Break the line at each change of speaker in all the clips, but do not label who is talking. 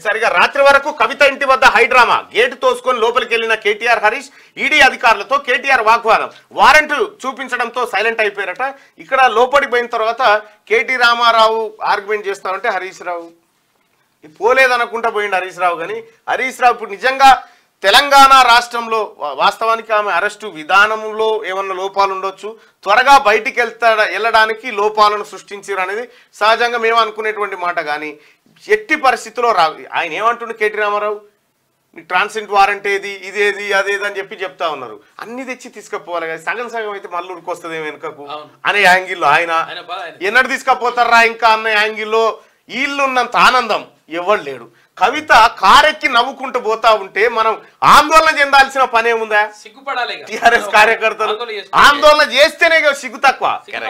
సరిగా రాత్రి వరకు కవిత ఇంటి వద్ద హైడ్రామా, గేటు తోసుకొని లోపలికి వెళ్లిన కేటీఆర్ హరీష్, ఈడీ అధికారులతో కేటీఆర్ వాగ్వాదం, వారెంట్ చూపించడంతో సైలెంట్ అయిపోయారట. ఇక్కడ లోపలికి పోయిన తర్వాత కేటీ రామారావు ఆర్గ్యుమెంట్ చేస్తామంటే హరీష్ రావు పోలేదనుకుంటా పోయిండు హరీష్ రావు. కానీ హరీష్ రావు ఇప్పుడు నిజంగా తెలంగాణ రాష్ట్రంలో వాస్తవానికి ఆమె అరెస్టు విధానంలో ఏమన్నా లోపాలు ఉండొచ్చు, త్వరగా బయటికి వెళ్ళడానికి లోపాలను సృష్టించారు అనేది సహజంగా మేము అనుకునేటువంటి మాట. కానీ ఎట్టి పరిస్థితుల్లో ఆయన ఏమంటుండే కేటీ రామారావు, ట్రాన్సిడెంట్ వారెంట్ ఏది, ఇదేది అదేది అని చెప్తా ఉన్నారు. అన్ని తెచ్చి తీసుకుపోవాలి కదా, సగం సగం అయితే మళ్ళీ ఉరికొస్తుంది వెనుకకు అనే యాంగిల్లో ఆయన ఎన్నడు తీసుకుపోతారా ఇంకా అన్న యాంగిల్లో వీళ్ళున్నంత ఆనందం ఎవరు లేడు. కవిత కారెక్కి నవ్వుకుంటూ పోతా ఉంటే మనం ఆందోళన చెందాల్సిన పనే ఉందా? టిఆర్ఎస్ కార్యకర్తలు ఆందోళన చేస్తేనే సిగ్గు తక్కువ.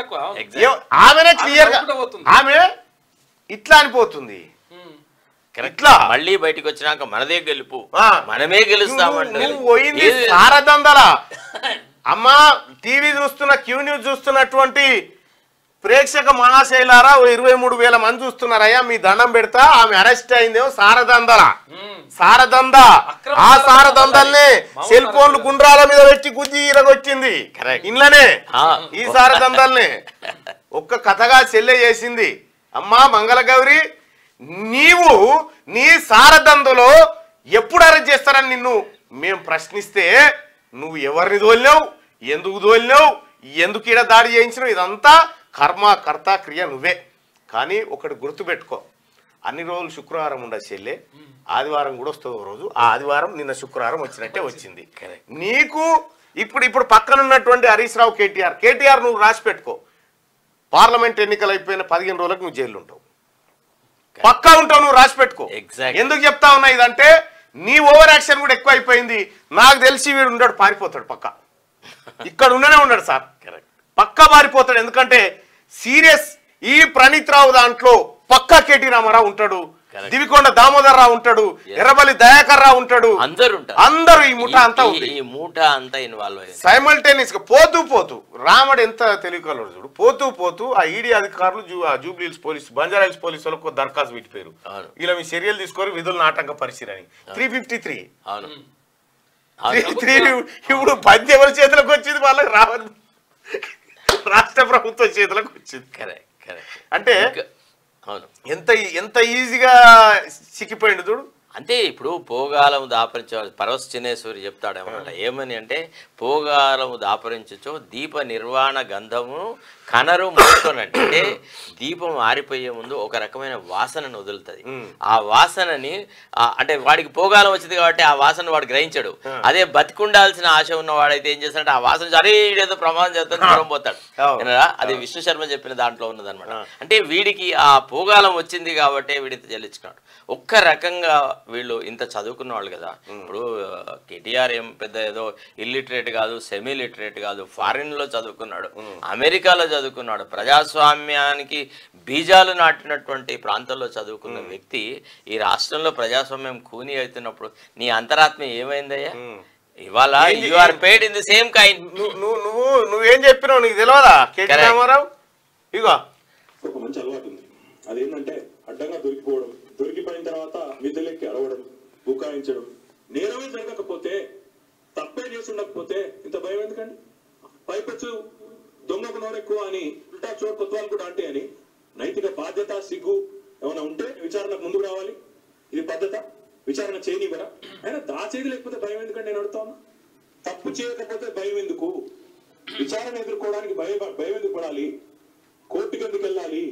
ఆమెనే క్లియర్ గా ఆమె ఇట్లా అనిపోతుంది.
ఇట్లా మళ్ళీ బయటకు వచ్చినాక మనదే గెలుపు, మనమే గెలుస్తామంటే
పోయింది సారదందలా. అమ్మా టీవీ చూస్తున్న క్యూ న్యూస్ చూస్తున్నటువంటి ప్రేక్షక మహాశైలారా 23,000 మంది చూస్తున్నారయ్యా, మీ దండం పెడతా. ఆమె అరెస్ట్ అయిందేమో సారదంద. ఆ సారదందల్ని సెల్ ఫోన్లు గుండ్రాల మీద పెట్టి గుజ్జి ఇరగొచ్చింది ఇంట్లోనే. ఈ సారదందల్ని ఒక్క కథగా చెల్లె చేసింది. అమ్మా మంగళగౌరి, నీవు నీ సారదందులో ఎప్పుడు అరెస్ట్ చేస్తారని నిన్ను మేము ప్రశ్నిస్తే నువ్వు ఎవరిని తోలినావు, ఎందుకు తోలినావు, ఎందుకు ఈడ దాడి చేయించినావు, ఇదంతా కర్మ కర్త క్రియ నువ్వే. కానీ ఒకటి గుర్తుపెట్టుకో, అన్ని రోజులు శుక్రవారం ఉండదు చెల్లె, ఆదివారం కూడా వస్తుంది రోజు. ఆ ఆదివారం నిన్న శుక్రవారం వచ్చినట్టే వచ్చింది నీకు. ఇప్పుడు పక్కన ఉన్నటువంటి హరీష్ రావు కేటీఆర్ నువ్వు రాసి పెట్టుకో, పార్లమెంట్ ఎన్నికలు అయిపోయిన 15 రోజులకు నువ్వు జైలు ఉంటావు, పక్కా ఉంటావు, నువ్వు రాసి పెట్టుకో. ఎందుకు చెప్తా ఉన్నా ఇదంటే నీ ఓవర్ యాక్షన్ కూడా ఎక్కువ అయిపోయింది. నాకు తెలిసి వీడు ఉంటాడు, పారిపోతాడు పక్కా, ఇక్కడ ఉండనే ఉన్నాడు సార్, పక్కా పారిపోతాడు. ఎందుకంటే సీరియస్ ఈ ప్రణీత్ రావు దాంట్లో పక్కా కేటీ రామారావు ఉంటాడు, దివికొండ దామోదర్ రావు ఉంటాడు, ఎర్రబల్లి దయాకర్ రావు ఉంటాడు, అందరూ ఈ ముఠా అంతా
ఇన్వాల్వ్
సైమల్టేనియస్ గా పోతూ రాముడు ఎంత తెలియకలడు చూడు. పోతూ ఆ ఈడీ అధికారులు జూబ్లీ హిల్స్ పోలీసు, బంజారా హిల్స్ పోలీసు వాళ్ళకు దరఖాస్తు పెట్టిపోయారు, ఇలా మీ చర్యలు తీసుకొని విధులను ఆటంక పరిశీలని 353. ఇప్పుడు బంద్ ఎవరి చేతులకు వచ్చింది, వాళ్ళకి రావాలి, రాష్ట్ర ప్రభుత్వం చేతులకు వచ్చింది. అంటే ఎంత ఈజీగా చిక్కిపోయింది చూడు.
అంటే ఇప్పుడు పోగాలము దాపరించ పరవశ చిన్నేశ్వరి చెప్తాడు ఏమన్నమాట, ఏమని అంటే పోగాలము దాపరించో దీప నిర్వాణ గంధము కనరు ముట్టుకున్నట్టు. అంటే దీపం ఆరిపోయే ముందు ఒక రకమైన వాసనను వదులుతుంది. ఆ వాసనని అంటే వాడికి పోగాలం వచ్చింది కాబట్టి ఆ వాసన వాడు గ్రహించాడు. అదే బతికుండాల్సిన ఆశ ఉన్న వాడైతే ఏం చేస్తాడంటే ఆ వాసన అరే ఏదో ప్రమాదం చేస్తాడు, దూరం పోతాడు. అది విష్ణు శర్మ చెప్పిన దాంట్లో ఉన్నదనమాట. అంటే వీడికి ఆ పోగాలం వచ్చింది కాబట్టి వీడితో చెల్లించుకున్నాడు. ఒక్క రకంగా వీళ్ళు ఇంత చదువుకున్న వాళ్ళు కదా. ఇప్పుడు కేటీఆర్ ఏం పెద్ద ఏదో ఇల్లిటరేట్ కాదు, సెమీ లిటరేట్ కాదు, ఫారిన్ లో చదువుకున్నాడు, అమెరికాలో చదువుకున్నాడు, ప్రజాస్వామ్యానికి బీజాలు నాటినటువంటి ప్రాంతంలో చదువుకున్న వ్యక్తి ఈ రాష్ట్రంలో ప్రజాస్వామ్యం కూని అవుతున్నప్పుడు నీ అంతరాత్మ ఏమైందయ్యా? ఇవాళ you are paid in the same kind.
నువ్వేం చెప్పినావు నీకు తెలియదా కేటీ రామారావు? ఇగో
ఒక మంచి అలవాటు ఉంది, అదేంటంటే అడ్డంగా దొరికిపోవడం, దొరికిపోయిన తర్వాత మిద్దెలెక్కి అరవడం, బుకాయించడం. నేరమే జరగకపోతే, తప్పే చేసి ఉండకపోతే ఇంత భయం ఎందుకండి? పైపెచ్చు దొంగకు నోరెక్కువ అని ఉల్టా చోటు కొత్తవాళ్ళు కూడా అంటే అని నైతిక బాధ్యత సిగ్గు ఏమైనా ఉంటే విచారణకు ముందుకు రావాలి. ఇది పద్ధత, విచారణ చేయనివ్వరా? అయినా దాచేది లేకపోతే భయం ఎందుకండి నేను అడుగుతా ఉన్నా. తప్పు చేయకపోతే భయం ఎందుకు? విచారణ ఎదుర్కోవడానికి భయం ఎందుకు పడాలి? కోర్టుకు ఎందుకు వెళ్ళాలి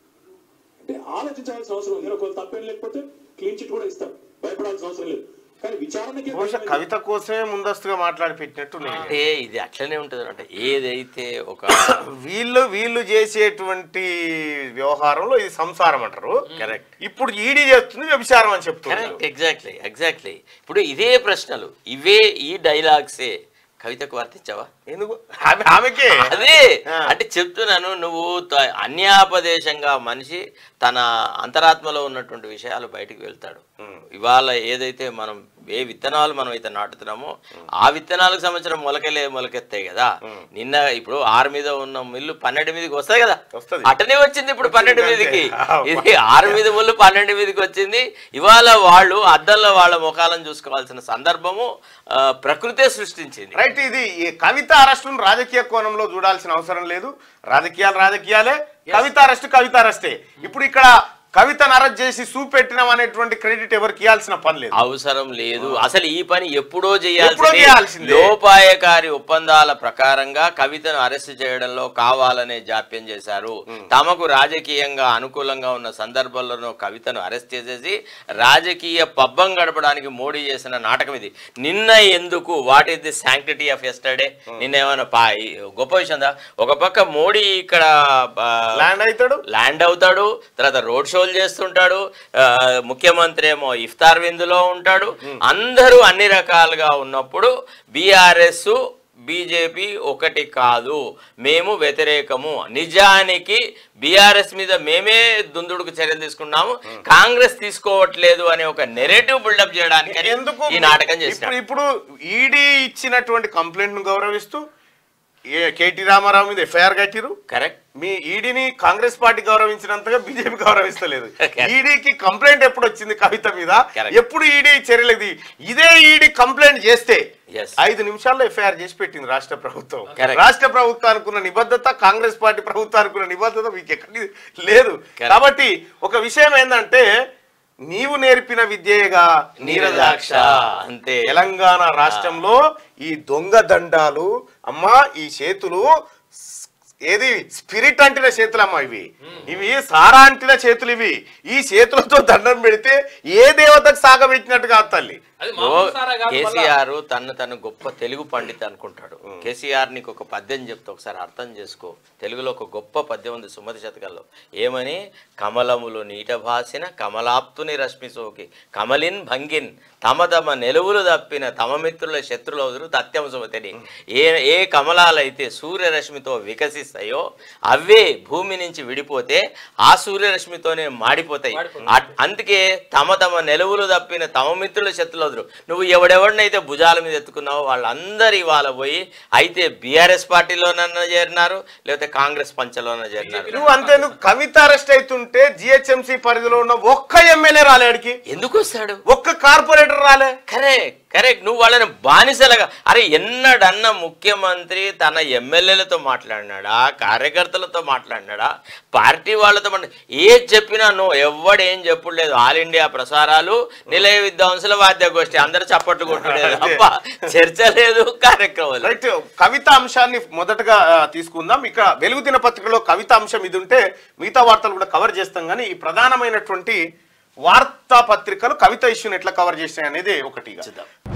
అంటే ఆలోచించాల్సిన అవసరం ఉంది. ఒకవేళ తప్పేం లేకపోతే క్లీన్ చిట్ కూడా ఇస్తాం, భయపడాల్సిన అవసరం లేదు. కానీ విచారణకి
కవిత కోసమే ముందస్తుగా మాట్లాడి పెట్టినట్టు
అంటే ఇది అట్లనే ఉంటుంది. అంటే ఏదైతే ఒక
వీళ్ళు చేసేటువంటి వ్యవహారంలో ఇది సంసారం అంటారు. కరెక్ట్. ఇప్పుడు ఈడీ చేస్తుంది వ్యభిచారం అని చెప్తున్నారు.
ఎగ్జాక్ట్లీ. ఇప్పుడు ఇదే ప్రశ్నలు, ఇవే ఈ డైలాగ్సే కవితకు వర్తించావా?
ఎందుకు? ఆమెకే
అదే అంటే చెప్తున్నాను. నువ్వు అన్యాపదేశంగా మనిషి తన అంతరాత్మలో ఉన్నటువంటి విషయాలు బయటికి వెళ్తాడు. ఇవాళ ఏదైతే మనం ఏ విత్తనాలు మనం అయితే నాటుతున్నామో ఆ విత్తనాలకు సంబంధించిన మొలకెత్తాయి కదా. నిన్న ఇప్పుడు 6 మీద ఉన్న మిల్లు 12 మీదకి వస్తాయి కదా, అటనే వచ్చింది ఇప్పుడు 12 మీదకి. ఇది 6 మీద ముళ్ళు 12 మీదకి వచ్చింది. ఇవాళ వాళ్ళు అద్దంలో వాళ్ళ ముఖాలను చూసుకోవాల్సిన సందర్భము ప్రకృతే సృష్టించింది.
రైట్. ఇది కవిత అరెస్టును రాజకీయ కోణంలో చూడాల్సిన అవసరం లేదు. రాజకీయాలే, కవిత అరెస్టే. ఇప్పుడు ఇక్కడ కవితను అరెస్ట్ చేసి చూపెట్టినాం అనేటువంటి క్రెడిట్ ఎవరికి ఇవ్వాల్సిన పని లేదు,
అవసరం లేదు. అసలు ఈ పని ఎప్పుడో చేయాల్సింది. లోపాయకారి ఒప్పందాల ప్రకారంగా కవితను అరెస్ట్ చేయడంలో కావాలనే జాప్యం చేశారు. తమకు రాజకీయంగా అనుకూలంగా ఉన్న సందర్భంలోనూ కవితను అరెస్ట్ చేసేసి రాజకీయ పబ్బం గడపడానికి మోడీ చేసిన నాటకం ఇది. నిన్న ఎందుకు what is the sanctity of yesterday? నిన్న ఏమైనా గొప్ప విషయం దా? ఒక పక్క మోడీ ఇక్కడ ల్యాండ్ అవుతాడు, తర్వాత రోడ్ షో చేస్తుంటాడు, ముఖ్యమంత్రి ఏమో ఇఫ్తార్ విందులో ఉంటాడు. అందరూ అన్ని రకాలుగా ఉన్నప్పుడు బీఆర్ఎస్ బీజేపీ ఒకటి కాదు, మేము వ్యతిరేకము, నిజానికి బీఆర్ఎస్ మీద మేమే దుందుడుకు చర్యలు తీసుకున్నాము, కాంగ్రెస్ తీసుకోవట్లేదు అనే ఒక నెరేటివ్ బిల్డప్ చేయడానికి ఎందుకు ఈ నాటకం చేస్తారు.
ఇప్పుడు ఈడీ ఇచ్చినటువంటి కంప్లైంట్ ను గౌరవిస్తూ కేటీ రామారావు మీద ఎఫ్ఐఆర్ కట్టిరు.
కరెక్ట్.
మీ ఈడీని కాంగ్రెస్ పార్టీ గౌరవించినంతగా బీజేపీ గౌరవిస్తలేదు. ఈడీకి కంప్లైంట్ ఎప్పుడు వచ్చింది కవిత మీద, ఎప్పుడు ఈడీ చర్యలేదు. ఇదే ఈడీ కంప్లైంట్ చేస్తే 5 నిమిషాల్లో ఎఫ్ఐఆర్ చేసి పెట్టింది రాష్ట్ర ప్రభుత్వం. రాష్ట్ర ప్రభుత్వానికి ఉన్న నిబద్ధత, కాంగ్రెస్ పార్టీ ప్రభుత్వానికి ఉన్న నిబద్ధత మీకు ఎక్కడి లేదు. కాబట్టి ఒక విషయం ఏంటంటే, నీవు నేర్పిన విద్యేగా
నీరజాక్ష అంతే.
తెలంగాణ రాష్ట్రంలో ఈ దొంగ దండాలు అమ్మా, ఈ చేతులు ఏది స్పిరిట్ అంటిన చేతులు అమ్మా, ఇవి సారా అంటిన చేతులు. ఈ చేతులతో దండం పెడితే ఏ దేవతకు సాగబెట్టినట్టుగా తల్లి.
కేసీఆర్ తను గొప్ప తెలుగు పండిత్ అనుకుంటాడు. కేసీఆర్ నీకు ఒక పద్యం చెప్తే ఒకసారి అర్థం చేసుకో. తెలుగులో ఒక గొప్ప పద్యం ఉంది సుమతి శతకంలో. ఏమని? కమలములు నీట భాసిన కమలాప్తుని రశ్మి సోకి కమలిన్ భంగిన్ తమ తమ నెలువులు తప్పిన తమ మిత్రుల శత్రులవుదురు తత్యం సుమతిని. ఏ కమలాలైతే సూర్యరశ్మితో వికసిస్తాయో అవే భూమి నుంచి విడిపోతే ఆ సూర్యరశ్మితోనే మాడిపోతాయి. అందుకే తమ తమ నెలువులు తప్పిన తమ మిత్రుల శత్రులు. నువ్వు ఎవడెవడినైతే భుజాల మీద ఎత్తుకున్నావో వాళ్ళందరూ ఇవాళ పోయి అయితే బీఆర్ఎస్ పార్టీలోనన్నా చేరినారు, లేకపోతే కాంగ్రెస్ పంచలోనన్నా చేరినారు.
నువ్వు అంతేందుకు కవిత అరెస్ట్ అవుతుంటే జిహెచ్ఎంసీ పరిధిలో ఉన్న ఒక్క ఎమ్మెల్యే రాలేడికి
ఎందుకు వస్తాడు?
ఒక్క కార్పొరేటర్ రాలే.
కరెక్ట్. నువ్వు వాళ్ళని బానిసలుగా, అరే ఎన్నడన్న ముఖ్యమంత్రి తన ఎమ్మెల్యేలతో మాట్లాడినాడా, కార్యకర్తలతో మాట్లాడినాడా, పార్టీ వాళ్ళతో ఏది చెప్పినా నువ్వు ఎవడేం చెప్పులేదు. ఆల్ ఇండియా ప్రసారాలు, నిలయ విద్వాంసుల వాద్య గోష్ఠి, అందరూ చప్పట్లు కొట్టలేదు తప్ప చర్చ లేదు, కార్యక్రమం.
రైట్. కవిత అంశాన్ని మొదటగా తీసుకుందాం. ఇక వెలుగు దినపత్రికలో కవిత అంశం ఇది ఉంటే మిగతా వార్తలు కూడా కవర్ చేస్తాం. కానీ ఈ ప్రధానమైనటువంటి వార్తాపత్రికలు కవిత ఇష్యూని ఎట్లా కవర్ చేస్తాయి అనేది ఒకటిగా